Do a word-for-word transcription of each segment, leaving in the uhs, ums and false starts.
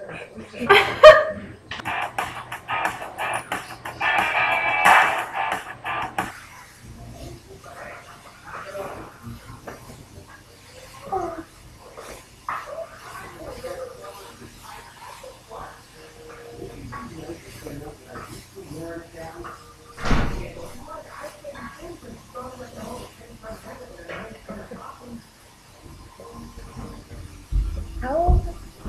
Oh.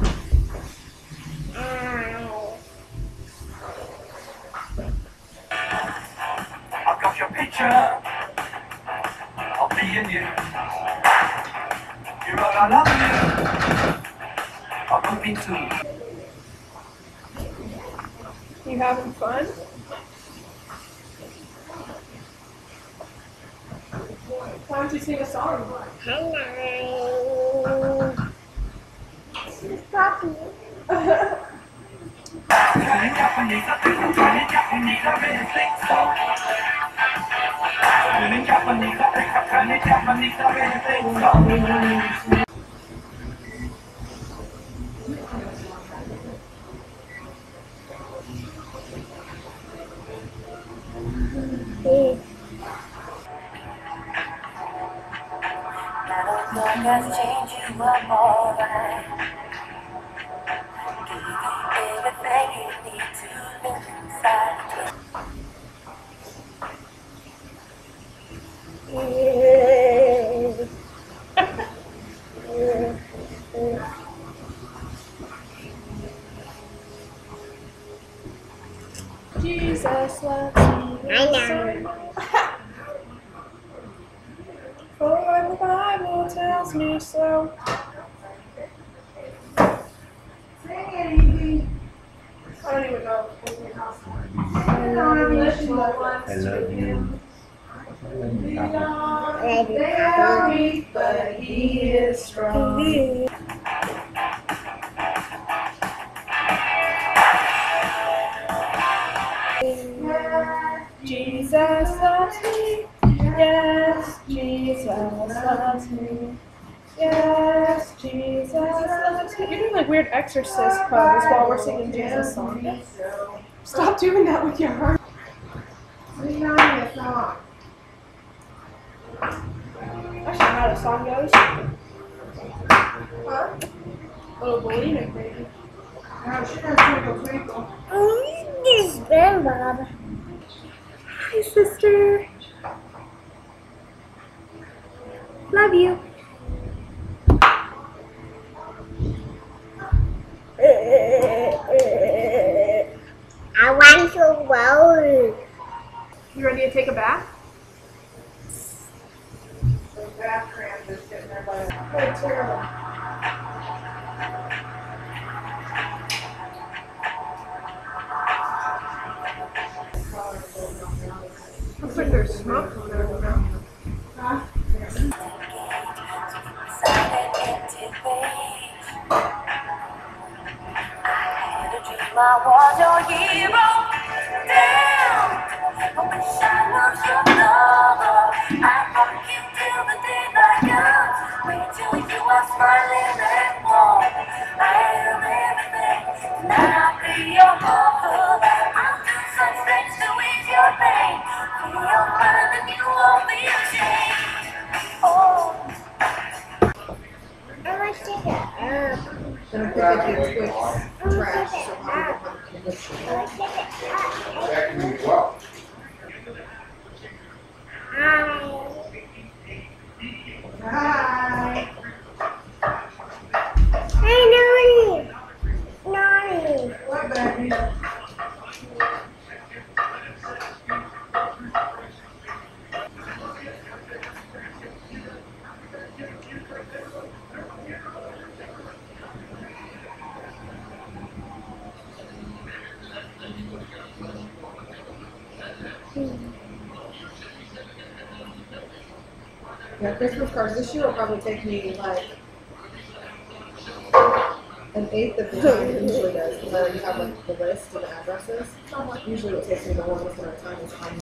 I've got your picture. I'll be in you. You wrote I love you. I love me too. You having fun? Why don't you sing a song? Hello. Puppy. Japanese, I think I'm Johnny Japanese, I really think so. Johnny Japanese, I think I'm Johnny Japanese, I really think so. Nothing has changed you up alright. Give you everything you need to live inside. Jesus loves me. I know. For the Bible tells me so. I don't even know. I love you. Ready. Weak, but he is strong. Jesus loves me. Yes, Jesus loves me. Yes, Jesus loves me. You're doing like weird exorcist pose while we're singing Jesus songs. Stop doing that with your heart. Sing on the song. Actually, how the song goes. Huh? Little bulimic, baby. No, she doesn't twinkle twinkle. Oh, this is Ben Bob. Hi, sister. Love you. I want to roll. You ready to take a bath? The bath cram just sitting there by the. Oh, terrible. Looks like there's smoke coming out of the mouth. Huh? I was your hero. Damn, I wish I was your lover. I rock you till the daylight comes. Wait till you are smiling and warm. I am everything. Tonight I'll be your lover. I'll do some things to ease your pain. Free your mind and you won't be ashamed. Oh. I want to take it up. Don't forget your Twix trash. So I want to take it up. Hi. Hi. Hey, Nani. Nani. What, baby? Yeah, Christmas cards this year will probably take me like an eighth of the time it usually does, because I already have like the list and the addresses. Usually what takes me the longest amount of time is finding